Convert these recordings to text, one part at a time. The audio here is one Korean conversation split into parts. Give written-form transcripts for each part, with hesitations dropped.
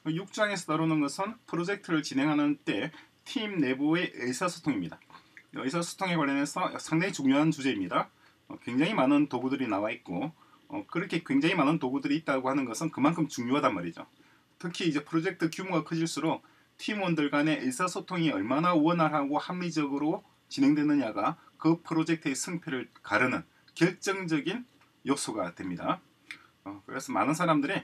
6장에서 다루는 것은 프로젝트를 진행하는 때 팀 내부의 의사소통입니다. 의사소통에 관련해서 상당히 중요한 주제입니다. 굉장히 많은 도구들이 나와 있고 그렇게 굉장히 많은 도구들이 있다고 하는 것은 그만큼 중요하단 말이죠. 특히 이제 프로젝트 규모가 커질수록 팀원들 간의 의사소통이 얼마나 원활하고 합리적으로 진행되느냐가 그 프로젝트의 승패를 가르는 결정적인 요소가 됩니다. 그래서 많은 사람들이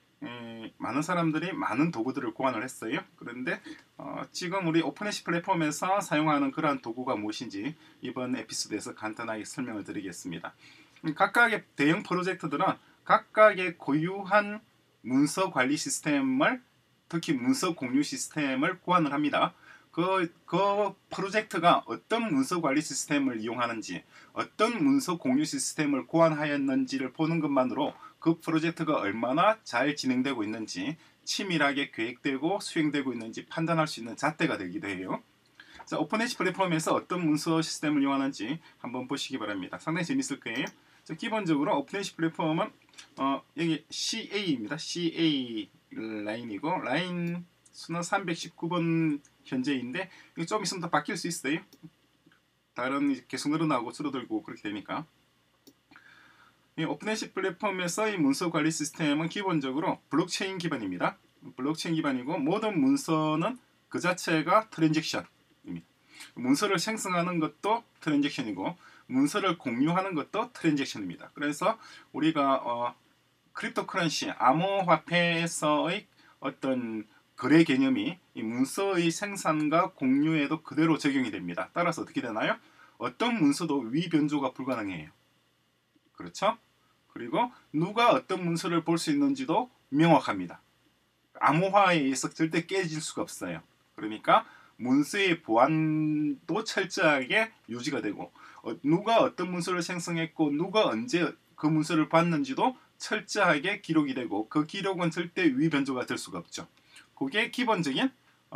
많은 도구들을 고안을 했어요. 그런데 지금 우리 오픈애쉬 플랫폼에서 사용하는 그러한 도구가 무엇인지 이번 에피소드에서 간단하게 설명을 드리겠습니다. 각각의 대형 프로젝트들은 각각의 고유한 문서 관리 시스템을, 특히 문서 공유 시스템을 고안을 합니다. 그 프로젝트가 어떤 문서 관리 시스템을 이용하는지, 어떤 문서 공유 시스템을 고안하였는지를 보는 것만으로 그 프로젝트가 얼마나 잘 진행되고 있는지, 치밀하게 계획되고 수행되고 있는지 판단할 수 있는 잣대가 되기도 해요. 자, 오픈애쉬 플랫폼에서 어떤 문서 시스템을 이용하는지 한번 보시기 바랍니다. 상당히 재밌을 거예요. 자, 기본적으로 오픈애쉬 플랫폼은 여기 CA입니다. CA 라인이고 라인 수는 319번 현재인데 이거 좀 있으면 더 바뀔 수 있어요. 다른 계속 늘어나고 줄어들고 그렇게 되니까. 이 오픈애쉬 플랫폼에서 이 문서 관리 시스템은 기본적으로 블록체인 기반입니다. 블록체인 기반이고 모든 문서는 그 자체가 트랜잭션입니다. 문서를 생성하는 것도 트랜잭션이고 문서를 공유하는 것도 트랜잭션입니다. 그래서 우리가 크립토커런시, 암호화폐에서의 어떤 거래 개념이 이 문서의 생산과 공유에도 그대로 적용이 됩니다. 따라서 어떻게 되나요? 어떤 문서도 위변조가 불가능해요. 그렇죠? 그리고 누가 어떤 문서를 볼 수 있는지도 명확합니다. 암호화에 의해서 절대 깨질 수가 없어요. 그러니까 문서의 보안도 철저하게 유지가 되고 누가 어떤 문서를 생성했고 누가 언제 그 문서를 봤는지도 철저하게 기록이 되고 그 기록은 절대 위변조가 될 수가 없죠. 그게 기본적인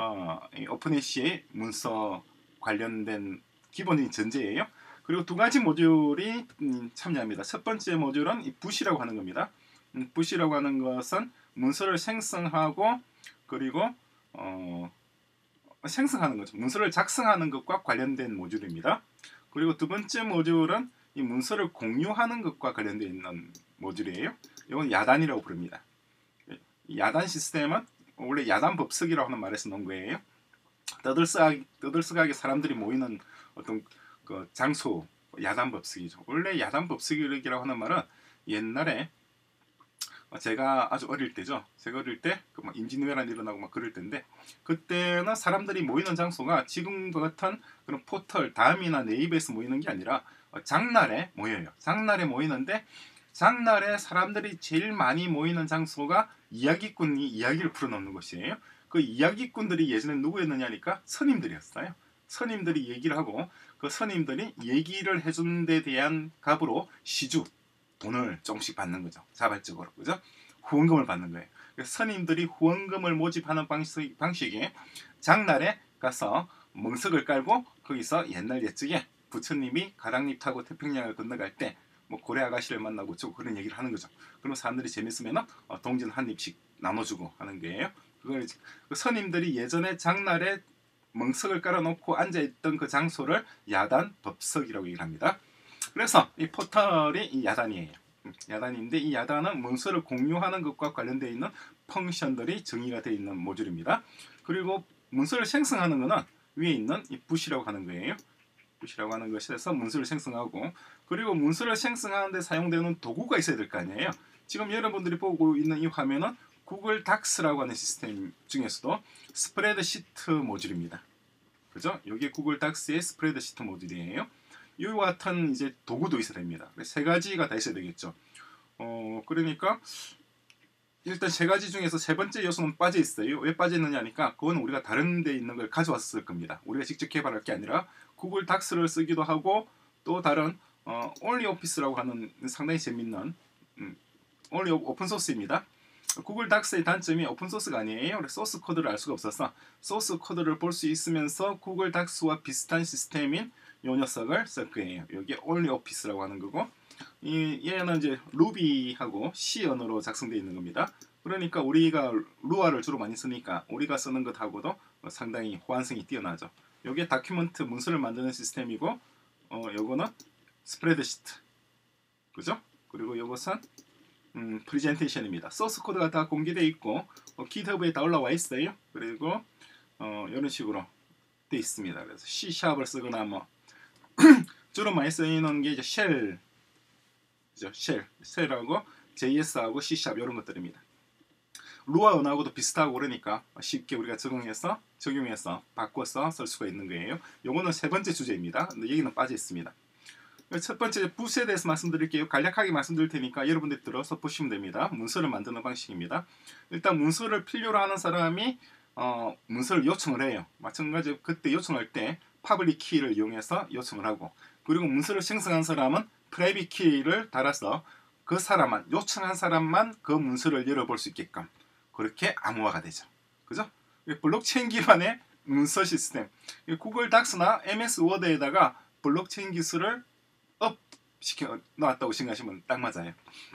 오픈애쉬의 문서 관련된 기본적인 전제예요. 그리고 두 가지 모듈이 참여합니다. 첫 번째 모듈은 이 붓이라고 하는 겁니다. 붓이라고 하는 것은 문서를 생성하고 그리고 생성하는 거죠. 문서를 작성하는 것과 관련된 모듈입니다. 그리고 두 번째 모듈은 이 문서를 공유하는 것과 관련되어 있는 모듈이에요. 이건 야단이라고 부릅니다. 이 야단 시스템은 원래 야단 법석이라고 하는 말에서 나온 거예요. 떠들썩하게 사람들이 모이는 어떤 그 장소, 야단 법석이죠. 원래 야단 법석이라고 하는 말은 옛날에 제가 아주 어릴 때죠. 제가 어릴 때 그 막 임진왜란 일어나고 막 그럴 때인데 그때는 사람들이 모이는 장소가 지금과 같은 그런 포털, 다음이나 네이버에서 모이는 게 아니라 장날에 모여요. 장날에 모이는데 장날에 사람들이 제일 많이 모이는 장소가 이야기꾼이 이야기를 풀어놓는 것이에요. 그 이야기꾼들이 예전에 누구였느냐니까 선임들이었어요. 선임들이 얘기를 하고 그 선임들이 얘기를 해준 데 대한 값으로 시주, 돈을 조금씩 받는 거죠. 자발적으로. 그죠? 후원금을 받는 거예요. 그래서 선임들이 후원금을 모집하는 방식이 장날에 가서 멍석을 깔고 거기서 옛날 옛적에 부처님이 가랑잎 타고 태평양을 건너갈 때 뭐 고래 아가씨를 만나고 그런 얘기를 하는 거죠. 그럼 사람들이 재밌으면 동전 한 입씩 나눠주고 하는 거예요. 그걸 그 선임들이 예전에 장날에 멍석을 깔아놓고 앉아있던 그 장소를 야단 법석이라고 얘기를 합니다. 그래서 이 포털이 이 야단이에요. 야단인데 이 야단은 문서를 공유하는 것과 관련되어 있는 펑션들이 정의가 되어 있는 모듈입니다. 그리고 문서를 생성하는 것은 위에 있는 이 붓이라고 하는 거예요. 붓이라고 하는 것에서 문서를 생성하고 그리고 문서를 생성하는 데 사용되는 도구가 있어야 될 거 아니에요. 지금 여러분들이 보고 있는 이 화면은 구글 닥스라고 하는 시스템 중에서도 스프레드시트 모듈입니다. 그죠? 이게 구글 닥스의 스프레드시트 모듈이에요. 이와 같은 이제 도구도 있어야 됩니다. 세 가지가 다 있어야 되겠죠. 그러니까 일단 세 가지 중에서 세 번째 요소는 빠져 있어요. 왜 빠져 있느냐니까 그건 우리가 다른 데 있는 걸 가져와서 쓸 겁니다. 우리가 직접 개발할 게 아니라 구글 닥스를 쓰기도 하고 또 다른 올리오피스라고 하는 상당히 재밌는 올리 오픈소스입니다. 구글 닥스의 단점이 오픈소스가 아니에요. 소스 코드를 알 수가 없어서 소스 코드를 볼 수 있으면서 구글 닥스와 비슷한 시스템인 이 녀석을 쓸 거예요. 여기 올리오피스라고 하는 거고 얘는 이제 루비하고 C 언어로 작성되어 있는 겁니다. 그러니까 우리가 루아를 주로 많이 쓰니까 우리가 쓰는 것하고도 상당히 호환성이 뛰어나죠. 이게 다큐멘트 문서를 만드는 시스템이고 요거는 스프레드시트, 그죠? 그리고 이것은 프레젠테이션입니다. 소스 코드가 다 공개되어 있고 GitHub에 다 올라와 있어요. 그리고 이런 식으로 되어 있습니다. 그래서 C#을 쓰거나 뭐 주로 많이 쓰이는 게 이제 쉘, 그죠? 쉘하고 JS하고 C# 이런 것들입니다. 루아 언어하고도 비슷하고 그러니까 쉽게 우리가 적용해서 바꿔서 쓸 수가 있는 거예요. 요거는 세 번째 주제입니다. 근데 여기는 빠져 있습니다. 첫 번째 붓에 대해서 말씀드릴게요. 간략하게 말씀드릴 테니까 여러분들이 들어서 보시면 됩니다. 문서를 만드는 방식입니다. 일단 문서를 필요로 하는 사람이 문서를 요청을 해요. 마찬가지로 그때 요청할 때 퍼블릭 키를 이용해서 요청을 하고, 그리고 문서를 생성한 사람은 프라이빗 키를 달아서 그 사람만, 요청한 사람만 그 문서를 열어볼 수 있게끔 그렇게 암호화가 되죠. 그죠? 블록체인 기반의 문서 시스템. 구글 닥스나 MS 워드에다가 블록체인 기술을 업 시켜 놨다고 생각하시면 딱 맞아요.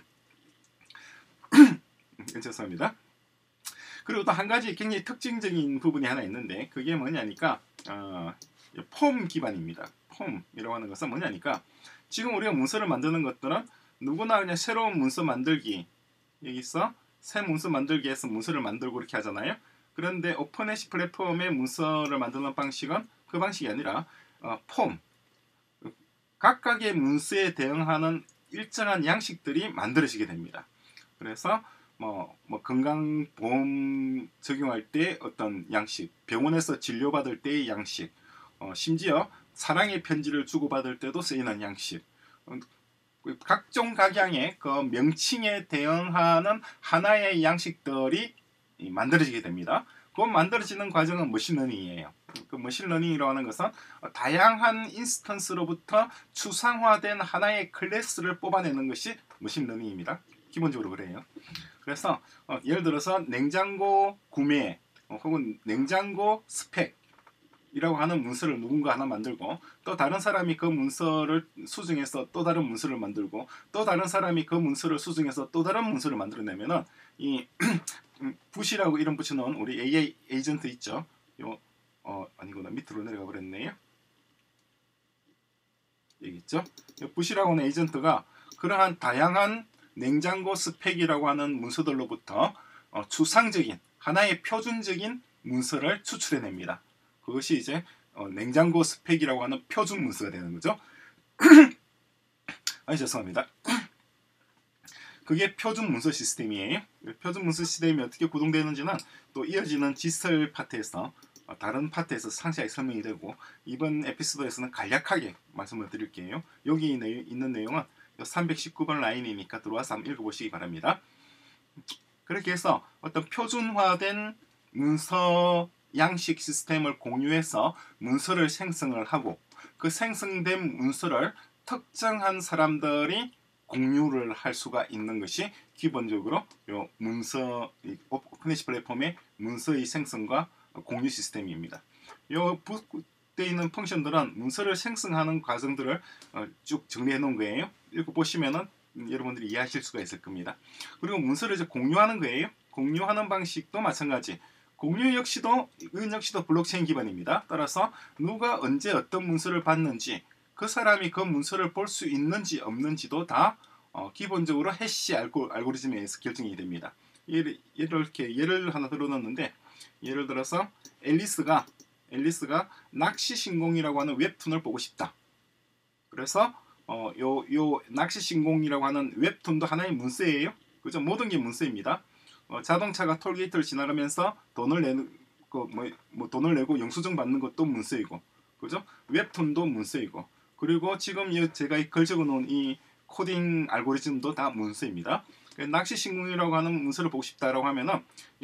죄송합니다. 그리고 또 한 가지 굉장히 특징적인 부분이 하나 있는데 그게 뭐냐니까 폼 기반입니다. 폼이라고 하는 것은 뭐냐니까 지금 우리가 문서를 만드는 것들은 누구나 그냥 새로운 문서 만들기, 여기서 새 문서 만들기 해서 문서를 만들고 이렇게 하잖아요. 그런데 오픈애시 플랫폼의 문서를 만드는 방식은 그 방식이 아니라 폼, 각각의 문서에 대응하는 일정한 양식들이 만들어지게 됩니다. 그래서 뭐 건강보험 적용할 때 어떤 양식, 병원에서 진료받을 때의 양식, 심지어 사랑의 편지를 주고받을 때도 쓰이는 양식, 각종 각양의 그 명칭에 대응하는 하나의 양식들이 만들어지게 됩니다. 그 만들어지는 과정은 머신러닝이에요. 그 머신러닝이라고 하는 것은 다양한 인스턴스로부터 추상화된 하나의 클래스를 뽑아내는 것이 머신러닝입니다. 기본적으로 그래요. 그래서 예를 들어서 냉장고 구매 혹은 냉장고 스펙이라고 하는 문서를 누군가 하나 만들고, 또 다른 사람이 그 문서를 수정해서 또 다른 문서를 만들고, 또 다른 사람이 그 문서를 수정해서 또 다른 문서를 만들어내면은 이 붓이라고 이름 붙여놓은 우리 AI 에이전트 있죠. 아니구나, 밑으로 내려가 버렸네요. 여기 있죠. 붓이라고 하는 에이전트가 그러한 다양한 냉장고 스펙이라고 하는 문서들로부터 추상적인 하나의 표준적인 문서를 추출해냅니다. 그것이 이제 냉장고 스펙이라고 하는 표준 문서가 되는 거죠. 죄송합니다. 그게 표준 문서 시스템이에요. 표준 문서 시스템이 어떻게 구동되는지는 또 이어지는 지설 파트에서 다른 파트에서 상세하게 설명이 되고, 이번 에피소드에서는 간략하게 말씀을 드릴게요. 여기 있는 내용은 319번 라인이니까 들어와서 한번 읽어보시기 바랍니다. 그렇게 해서 어떤 표준화된 문서 양식 시스템을 공유해서 문서를 생성을 하고, 그 생성된 문서를 특정한 사람들이 공유를 할 수가 있는 것이 기본적으로 요 문서 오픈애시 플랫폼의 문서의 생성과 공유 시스템입니다. 요 붓에 있는 펑션들은 문서를 생성하는 과정들을 쭉 정리해 놓은 거예요. 읽어보시면은 여러분들이 이해하실 수가 있을 겁니다. 그리고 문서를 이제 공유하는 거예요. 공유하는 방식도 마찬가지. 공유 역시도 블록체인 기반입니다. 따라서 누가 언제 어떤 문서를 봤는지, 그 사람이 그 문서를 볼 수 있는지 없는지도 다 기본적으로 해시 알고리즘에 의해서 결정이 됩니다. 예를 하나 들어놓는데, 예를 들어서 앨리스가 낚시신공이라고 하는 웹툰을 보고 싶다. 그래서 요 낚시신공이라고 하는 웹툰도 하나의 문서예요. 그죠? 모든 게 문서입니다. 자동차가 톨게이트를 지나가면서 돈을 내고 영수증 받는 것도 문서이고, 그죠? 웹툰도 문서이고, 그리고 지금 제가 글 적어놓은 이 코딩 알고리즘도 다 문서입니다. 낚시신공이라고 하는 문서를 보고 싶다라고 하면은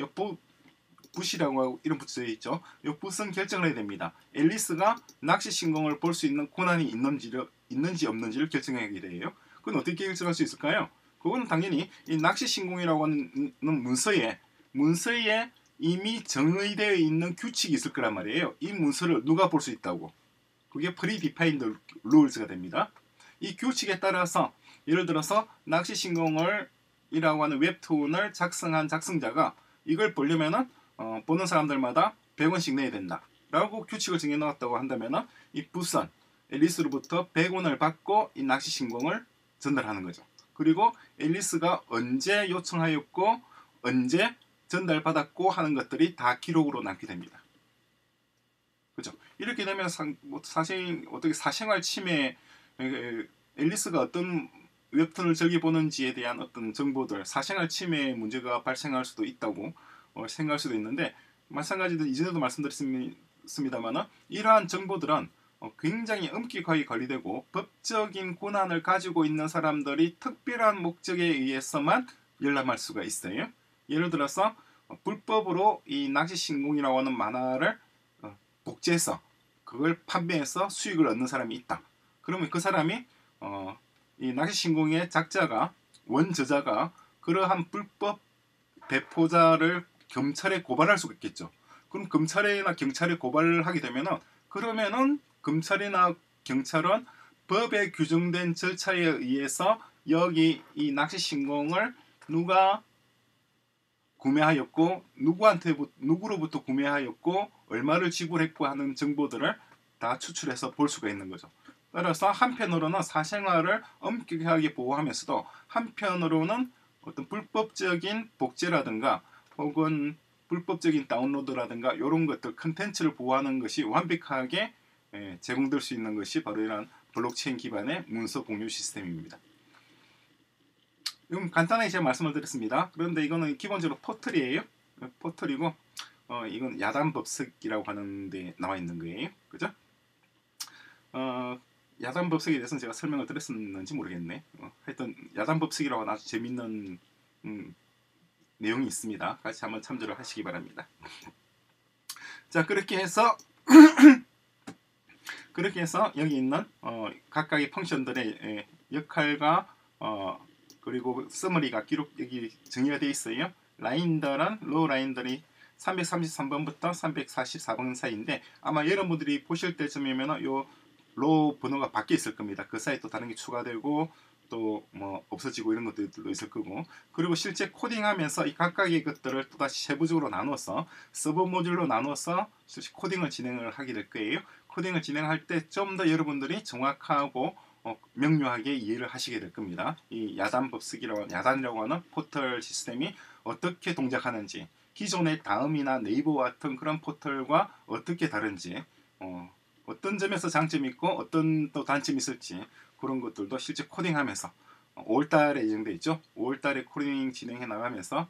붓이라고 하고 이름 붙여 있죠. 이 붓은 결정을 해야 됩니다. 앨리스가 낚시신공을 볼 수 있는 권한이 있는지 없는지를 결정하게 돼요. 그건 어떻게 결정할 수 있을까요? 그건 당연히 이 낚시신공이라고 하는 문서에 이미 정의되어 있는 규칙이 있을 거란 말이에요. 이 문서를 누가 볼 수 있다고. 그게 predefined rules가 됩니다. 이 규칙에 따라서 예를 들어서 낚시신공을 이라고 하는 웹툰을 작성한 작성자가 이걸 보려면은 보는 사람들마다 100원씩 내야 된다 라고 규칙을 정해 놓았다고 한다면은 이 부선 앨리스로부터 100원을 받고 이 낚시 신공을 전달하는 거죠. 그리고 앨리스가 언제 요청하였고 언제 전달받았고 하는 것들이 다 기록으로 남게 됩니다. 그죠? 이렇게 되면 사실 어떻게 사생활 침해, 앨리스가 어떤 웹툰을 즐겨보는지에 대한 어떤 정보들, 사생활 침해 문제가 발생할 수도 있다고 생각할 수도 있는데, 마찬가지로 이전에도 말씀드렸습니다만 이러한 정보들은 굉장히 엄격하게 관리되고 법적인 권한을 가지고 있는 사람들이 특별한 목적에 의해서만 열람할 수가 있어요. 예를 들어서 불법으로 이 낚시 신공이라고 하는 만화를 복제해서 그걸 판매해서 수익을 얻는 사람이 있다. 그러면 그 사람이 이 낚시 신공의 작자가 원저자가 그러한 불법 배포자를 검찰에 고발할 수가 있겠죠. 그럼 검찰이나 경찰에 고발을 하게 되면은 그러면은 검찰이나 경찰은 법에 규정된 절차에 의해서 여기 이 낚시 신공을 누가 구매하였고 누구로부터 구매하였고 얼마를 지불했고 하는 정보들을 다 추출해서 볼 수가 있는 거죠. 따라서 한편으로는 사생활을 엄격하게 보호하면서도 한편으로는 어떤 불법적인 복제라든가 혹은 불법적인 다운로드라든가 이런 것들 컨텐츠를 보호하는 것이 완벽하게 제공될 수 있는 것이 바로 이런 블록체인 기반의 문서 공유 시스템입니다. 이건 간단하게 제가 말씀을 드렸습니다. 그런데 이거는 기본적으로 포털이에요. 포털이고 이건 야단법석이라고 하는데 나와 있는 거예요. 그죠? 야단법석에 대해서는 제가 설명을 드렸었는지 모르겠네. 하여튼 야단법석이라고 하는 아주 재밌는 내용이 있습니다. 같이 한번 참조를 하시기 바랍니다. 자, 그렇게 해서 여기 있는 각각의 펑션들의 역할과 그리고 서머리가 여기 정의가 되어 있어요. 라인들은 로우 라인들이 333번부터 344번 사이인데 아마 여러분들이 보실 때쯤이면 요 로우 번호가 바뀌어 있을 겁니다. 그 사이에 또 다른 게 추가되고 또 뭐 없어지고 이런 것들도 있을 거고, 그리고 실제 코딩하면서 이 각각의 것들을 또다시 세부적으로 나누어서 서버 모듈로 나누어서 실제 코딩을 진행을 하게 될 거예요. 코딩을 진행할 때 좀 더 여러분들이 정확하고 명료하게 이해를 하시게 될 겁니다. 이 야단이라고 하는 포털 시스템이 어떻게 동작하는지, 기존의 다음이나 네이버 같은 그런 포털과 어떻게 다른지, 어떤 점에서 장점이 있고 어떤 또 단점이 있을지 그런 것들도 실제 코딩하면서 5월달에 예정돼 있죠. 5월달에 코딩 진행해 나가면서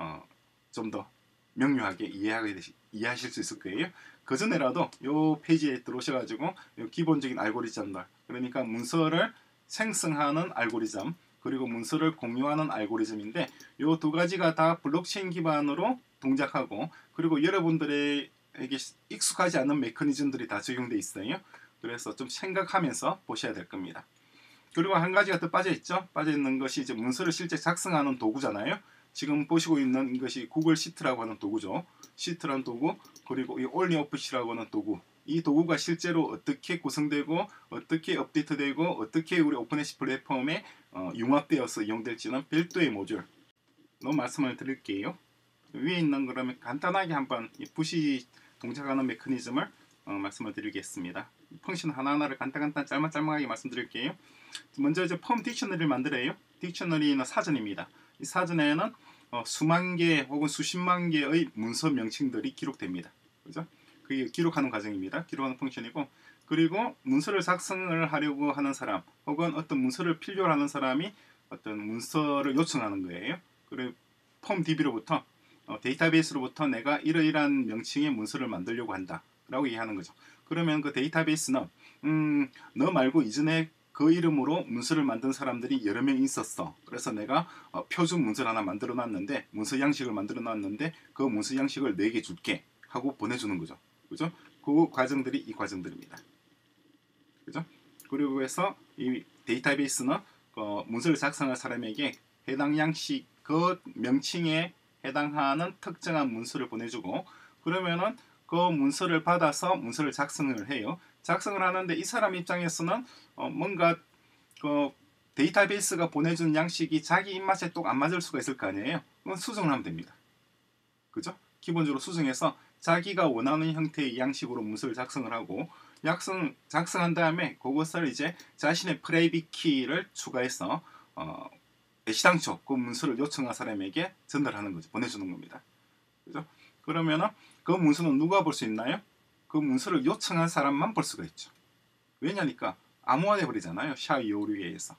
좀 더 명료하게 이해하실 수 있을 거예요. 그 전에라도 이 페이지에 들어오셔가지고 요 기본적인 알고리즘들, 그러니까 문서를 생성하는 알고리즘 그리고 문서를 공유하는 알고리즘인데 이 두 가지가 다 블록체인 기반으로 동작하고, 그리고 여러분들에게 익숙하지 않은 메커니즘들이 다 적용돼 있어요. 그래서 좀 생각하면서 보셔야 될 겁니다. 그리고 한 가지가 더 빠져있죠. 빠져있는 것이 이제 문서를 실제 작성하는 도구잖아요. 지금 보시고 있는 것이 구글 시트라고 하는 도구죠. 시트라는 도구, 그리고 이 올리오프시라고 하는 도구. 이 도구가 실제로 어떻게 구성되고 어떻게 업데이트되고 어떻게 우리 오픈해시 플랫폼에 융합되어서 이용될지는 별도의 모듈로 말씀을 드릴게요. 위에 있는 그러면 간단하게 한번 이 붓이 동작하는 메커니즘을 말씀을 드리겠습니다. 펑션 하나하나를 간단하게 짤막하게 말씀드릴게요. 먼저 이제 폼 딕셔너리를 만들어요. 딕셔너리는 사전입니다. 이 사전에는 수만 개 혹은 수십만 개의 문서 명칭들이 기록됩니다. 그죠? 그게 기록하는 과정입니다. 기록하는 펑션이고, 그리고 문서를 작성을 하려고 하는 사람 혹은 어떤 문서를 필요로 하는 사람이 어떤 문서를 요청하는 거예요. 그리고 폼 DB로부터 데이터베이스로부터 내가 이러이러한 명칭의 문서를 만들려고 한다 라고 이해하는 거죠. 그러면 그 데이터베이스는 너 말고 이전에 그 이름으로 문서를 만든 사람들이 여러 명 있었어. 그래서 내가 표준 문서를 하나 만들어 놨는데, 문서 양식을 만들어 놨는데 그 문서 양식을 4개 줄게 하고 보내주는 거죠. 그죠? 그 과정들이 이 과정들입니다. 그죠? 그리고 해서 이 데이터베이스는 문서를 작성할 사람에게 해당 양식 그 명칭에 해당하는 특정한 문서를 보내주고, 그러면은 그 문서를 받아서 문서를 작성을 해요. 작성을 하는데 이 사람 입장에서는 뭔가 그 데이터베이스가 보내준 양식이 자기 입맛에 또 안 맞을 수가 있을 거 아니에요. 그건 수정을 하면 됩니다. 그죠? 기본적으로 수정해서 자기가 원하는 형태의 양식으로 문서를 작성을 하고 작성한 다음에 그것을 이제 자신의 프라이빗 키를 추가해서 애시당초 그 문서를 요청한 사람에게 전달하는 거죠. 보내주는 겁니다. 그죠? 그러면은 그 문서는 누가 볼 수 있나요? 그 문서를 요청한 사람만 볼 수가 있죠. 왜냐니까 암호화돼 버리잖아요. 샤256에서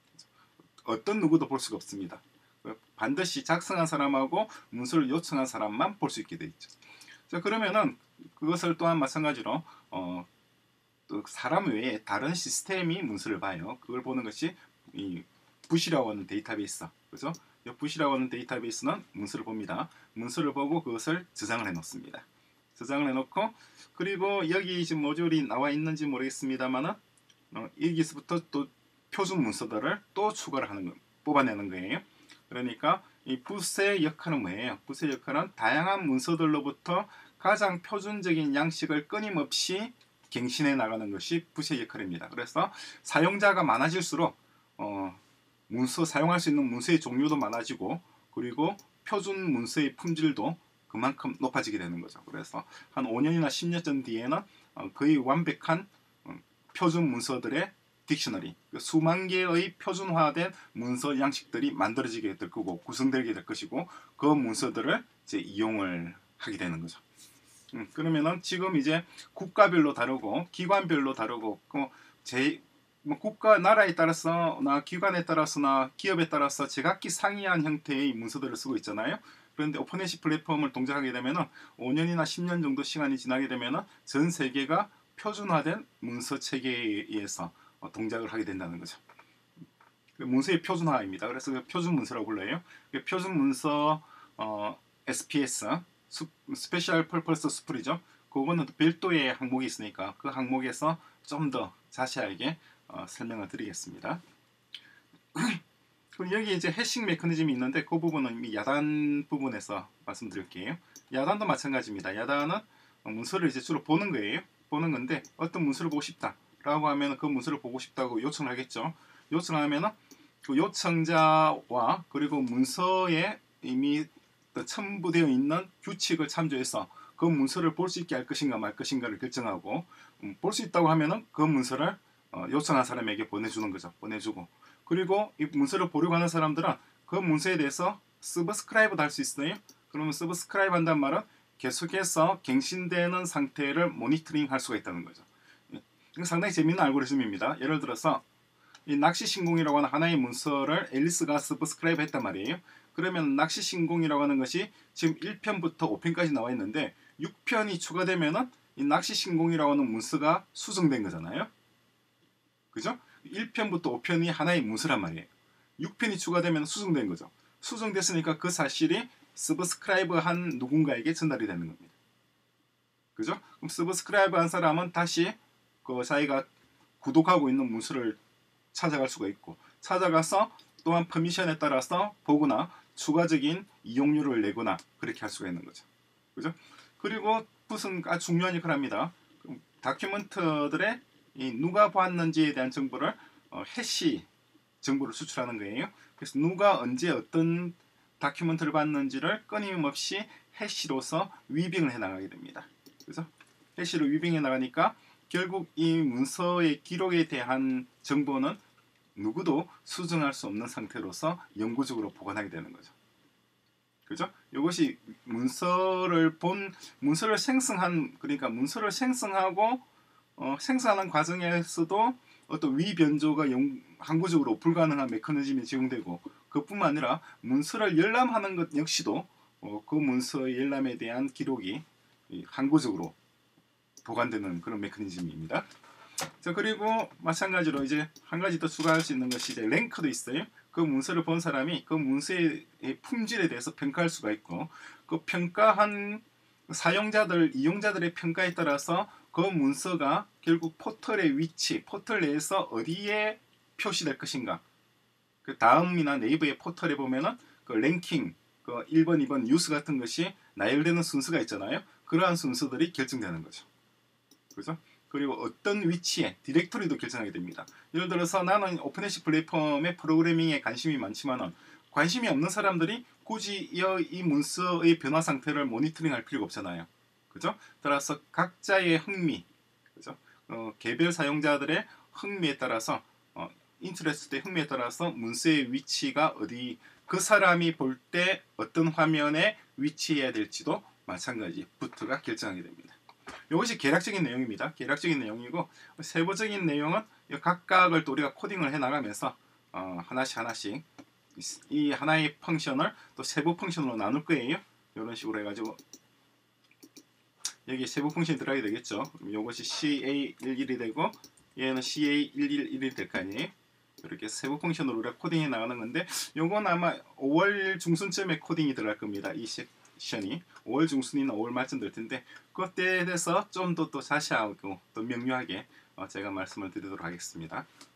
어떤 누구도 볼 수가 없습니다. 반드시 작성한 사람하고 문서를 요청한 사람만 볼 수 있게 돼 있죠. 자, 그러면은 그것을 또한 마찬가지로 또 사람 외에 다른 시스템이 문서를 봐요. 그걸 보는 것이 이 붓이라고 하는 데이터베이스. 그죠? 이 붓이라고 하는 데이터베이스는 문서를 봅니다. 문서를 보고 그것을 저장을 해 놓습니다. 저장을 해 놓고 그리고 여기 지금 모듈이 나와 있는지 모르겠습니다만은 여기서부터 또 표준 문서들을 또 추가를 하는 거, 뽑아내는 거예요. 그러니까 이 붓의 역할은 뭐예요? 붓의 역할은 다양한 문서들로부터 가장 표준적인 양식을 끊임없이 갱신해 나가는 것이 붓의 역할입니다. 그래서 사용자가 많아질수록 문서 사용할 수 있는 문서의 종류도 많아지고 그리고 표준 문서의 품질도 그만큼 높아지게 되는 거죠. 그래서 한 5년이나 10년 전 뒤에는 거의 완벽한 표준 문서들의 딕셔너리, 수만 개의 표준화된 문서 양식들이 만들어지게 될 거고 구성되게 될 것이고 그 문서들을 이제 이용을 하게 되는 거죠. 그러면은 지금 이제 국가별로 다르고 기관별로 다르고 뭐 국가 나라에 따라서나 기관에 따라서나 기업에 따라서 제각기 상이한 형태의 문서들을 쓰고 있잖아요. 그런데 오픈에시 플랫폼을 동작하게 되면은 5년이나 10년 정도 시간이 지나게 되면은 전 세계가 표준화된 문서 체계에 의해서 동작을 하게 된다는 거죠. 문서의 표준화입니다. 그래서 그 표준 문서라고 불러요. 표준 문서 SPS 스페셜 퍼포스 스프리죠. 그거는 별도의 항목이 있으니까 그 항목에서 좀 더 자세하게 설명을 드리겠습니다. 그럼 여기 이제 해싱 메커니즘이 있는데 그 부분은 이미 야단 부분에서 말씀드릴게요. 야단도 마찬가지입니다. 야단은 문서를 이제 주로 보는 거예요. 보는 건데 어떤 문서를 보고 싶다라고 하면 그 문서를 보고 싶다고 요청을 하겠죠. 요청하면은 그 요청자와 그리고 문서에 이미 첨부되어 있는 규칙을 참조해서 그 문서를 볼 수 있게 할 것인가 말 것인가를 결정하고 볼 수 있다고 하면은 그 문서를 요청한 사람에게 보내주는 거죠. 보내주고 그리고 이 문서를 보려고 하는 사람들은 그 문서에 대해서 서브스크라이브도 할 수 있어요. 그러면 서브스크라이브 한다는 말은 계속해서 갱신되는 상태를 모니터링 할 수가 있다는 거죠. 이거 상당히 재미있는 알고리즘입니다. 예를 들어서 이 낚시신공이라고 하는 하나의 문서를 앨리스가 서브스크라이브 했단 말이에요. 그러면 낚시신공이라고 하는 것이 지금 1편부터 5편까지 나와 있는데 6편이 추가되면은 이 낚시신공이라고 하는 문서가 수정된 거잖아요. 그죠? 1편부터 5편이 하나의 문서란 말이에요. 6편이 추가되면 수정된 거죠. 수정됐으니까 그 사실이 서브스크라이브 한 누군가에게 전달이 되는 겁니다. 그죠? 그럼 서브스크라이브 한 사람은 다시 그 자기가 구독하고 있는 문서를 찾아갈 수가 있고 찾아가서 또한 퍼미션에 따라서 보거나 추가적인 이용료를 내거나 그렇게 할 수가 있는 거죠. 그죠? 그리고 무슨 아주 중요한 역할을 합니다. 다큐멘트들의 누가 봤는지에 대한 정보를 해시 정보를 수출하는 거예요. 그래서 누가 언제 어떤 다큐멘트를 봤는지를 끊임없이 해시로서 위빙을 해나가게 됩니다. 그래서 해시로 위빙해 나가니까 결국 이 문서의 기록에 대한 정보는 누구도 수정할 수 없는 상태로서 영구적으로 보관하게 되는 거죠. 그죠? 이것이 문서를 생성한 그러니까 문서를 생성하고 생성하는 과정에서도 어떤 위변조가 항구적으로 불가능한 메커니즘이 적용되고 그뿐만 아니라 문서를 열람하는 것 역시도 그 문서의 열람에 대한 기록이 항구적으로 보관되는 그런 메커니즘입니다. 자, 그리고 마찬가지로 이제 한 가지 더 추가할 수 있는 것이 이제 랭크도 있어요. 그 문서를 본 사람이 그 문서의 품질에 대해서 평가할 수가 있고 그 평가한 사용자들, 이용자들의 평가에 따라서 그 문서가 결국 포털의 위치, 포털 내에서 어디에 표시될 것인가. 그 다음이나 네이버의 포털에 보면은 그 랭킹, 그 1번, 2번 뉴스 같은 것이 나열되는 순서가 있잖아요. 그러한 순서들이 결정되는 거죠. 그죠? 그리고 어떤 위치에 디렉토리도 결정하게 됩니다. 예를 들어서 나는 오픈애쉬 플랫폼의 프로그래밍에 관심이 많지만은 관심이 없는 사람들이 굳이 이 문서의 변화 상태를 모니터링할 필요가 없잖아요. 그죠? 따라서 각자의 흥미, 그죠? 개별 사용자들의 흥미에 따라서 인트레스트의 흥미에 따라서 문서의 위치가 어디 그 사람이 볼 때 어떤 화면에 위치해야 될지도 마찬가지 부트가 결정하게 됩니다. 이것이 계략적인 내용입니다. 계략적인 내용이고 세부적인 내용은 각각을 또 우리가 코딩을 해 나가면서 하나씩 이 하나의 펑션을 또 세부 펑션으로 나눌 거예요. 이런 식으로 해가지고 여기 세부 펑션이 들어가게 되겠죠. 이것이 CA11이 되고 얘는 CA111이 될 거 아니에요. 이렇게 세부 펑션으로 우리가 코딩해 나가는 건데 요건 아마 5월 중순쯤에 코딩이 들어갈 겁니다. 이 섹션이 5월 중순이나 5월 말쯤 될 텐데 그때에 대해서 좀 더 또 자세하고 또 명료하게 제가 말씀을 드리도록 하겠습니다.